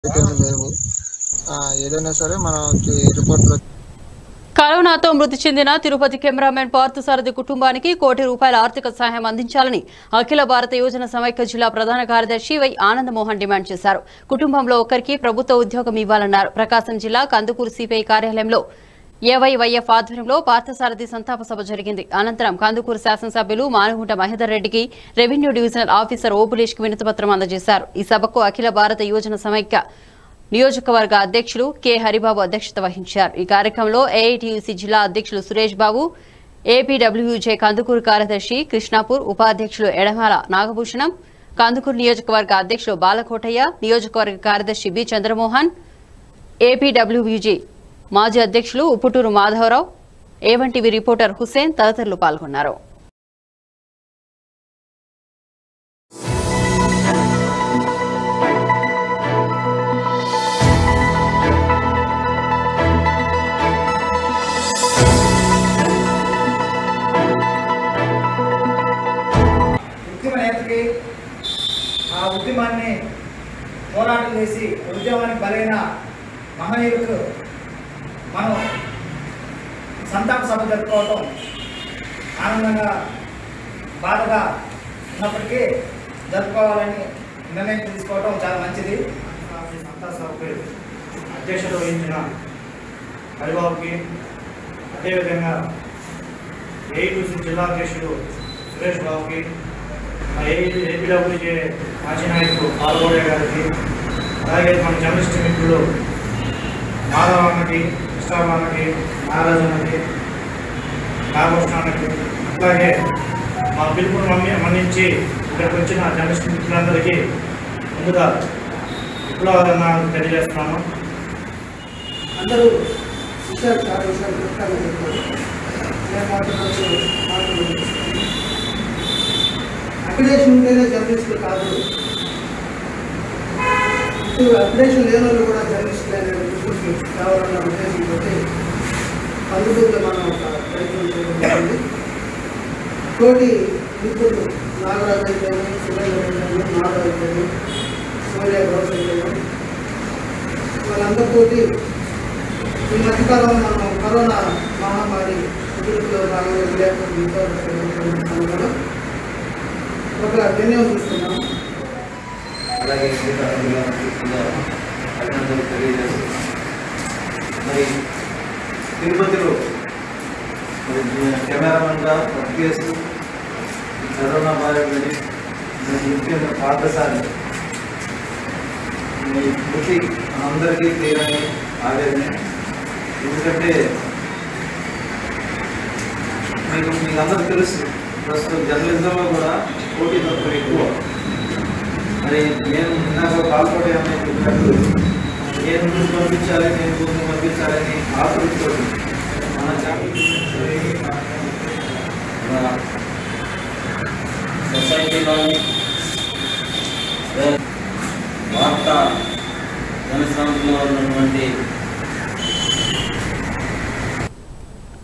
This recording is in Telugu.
లేవు. ఏదైనా సరే మనకి రిపోర్ట్లో కరోనాతో మృతి చెందిన తిరుపతి కెమెరామెన్ పార్థసారథి కుటుంబానికి ₹1 కోటి ఆర్థిక సహాయం అందించాలని అఖిల భారత యోజన సమైక్య జిల్లా ప్రధాన కార్యదర్శి వై ఆనందమోహన్ డిమాండ్ చేశారు. కుటుంబంలో ఒకరికి ప్రభుత్వ ఉద్యోగం ఇవ్వాలన్నారు. ప్రకాశం జిల్లా కందుకూరు సిపిఐ కార్యాలయంలో ఏవైవైఎఫ్ ఆధ్వర్యంలో పార్థసారథి సంతాప సభ జరిగింది. అనంతరం కందుకూరు శాసనసభ్యులు మానుగుంట మహేందర్ రెడ్డికి రెవెన్యూ డివిజనల్ ఆఫీసర్ ఓబులేష్ కి వినతిపత్రం అందజేశారు. ఈ సభకు అఖిల భారత యోజన సమైక్య నియోజకవర్గ అధ్యక్షులు కె హరిబాబు అధ్యక్షత వహించారు. ఈ కార్యక్రమంలో ఏఐటీయూసీ జిల్లా అధ్యక్షులు సురేష్ బాబు, ఏపీడబ్ల్యూజే కందుకూరు కార్యదర్శి కృష్ణాపూర్, ఉపాధ్యక్షులు ఎడమాల నాగభూషణం, కందుకూరు నియోజకవర్గ అధ్యక్షులు బాలకోటయ్య, నియోజకవర్గ కార్యదర్శి బి చంద్రమోహన్, ఏపీడబ్ల్యూజే మాజీ అధ్యక్షులు ఉప్పుటూరు మాధవరావు, ఏవన్టీవీ రిపోర్టర్ హుసేన్ తదితరులు పాల్గొన్నారు. ఆ ఉద్యమాన్ని పోరాటం చేసి ఉద్యమానికి బలైన మహనీయులకు మనం సంతాప సభ జరుపుకోవటం ఆనందంగా బాధగా ఉన్నప్పటికీ జరుపుకోవాలని నిర్ణయం తీసుకోవటం చాలా మంచిది. సంతాప సభకు అధ్యక్షత వహించిన హరిబాబుకి, అదేవిధంగా ఏఐటీసీ జిల్లా అధ్యక్షుడు సురేష్ బాబుకి, ఏపీడబ్ల్యూజే మాజీ నాయకుడు బాలకోటయ్య గారికి, అలాగే మన జర్నలిస్ట్ మిత్రులు మాధవన్నకి, కృష్ణారావుకి, నాగరాజన్నకి, నాగభూషణానికి, అలాగే మా పిలుపును మన్నించి ఇక్కడికి వచ్చిన జర్నలిస్ట్ మిత్రులందరికీ ముందుగా విప్లవాదన్నాలు తెలియజేస్తున్నాను. అందరూ విషయాలు అప్లికేషన్ ఉంటేనే జర్నలిస్టులు కాదు, ఇప్పుడు అప్లికేషన్ లేని వాళ్ళు కూడా జర్నలిస్టులు అనే దృష్టికి కావాలన్న ఉద్దేశంతో అందులో మనం ఒక ప్రయత్నం చేయడం జరిగింది. తోటి మిత్రులు నాగరాజు అయితేనే, సురేంద్ర అయితేనే, మాధవ్ అయితేనే, సూర్య గౌస్ అయితేనే, వాళ్ళందరితోటి ఈ మధ్యకాలంలో మనం కరోనా మహమ్మారి ఉద్యోగుల్లో భాగంగా విలేకరులు ఒక నిర్ణయం తీసుకున్నాం. అలాగే అభినందనలు తెలియజేస్తాం. మరి తిరుపతిలో మరి కెమెరామెన్గా వర్క్ చేస్తూ కరోనా బారినని ముఖ్యంగా పార్థసారథి మీ కృషి మనందరికీ తీరని ఆవేదన. ఎందుకంటే మీకు అందరూ తెలుసు, ప్రస్తుతం జర్నలిజంలో కూడా పోటీ తక్కువ ఎక్కువ. మరి నేను నాకు బాలకోటయ్య అనేది చెప్పినట్టు నేను ముందు పంపించాలి, నేను ముందు పంపించాలని ఆతృతో మన సొసైటీలోని వార్తా జనశ్రాంతిలో ఉన్నటువంటి